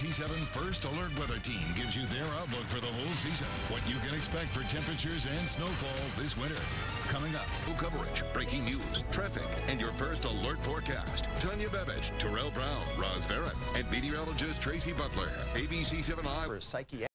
ABC7 First Alert Weather Team gives you their outlook for the whole season. What you can expect for temperatures and snowfall this winter. Coming up, full coverage, breaking news, traffic, and your First Alert forecast. Tanya Bebish, Terrell Brown, Roz Farron, and meteorologist Tracy Butler. ABC7 Live. For psychiatric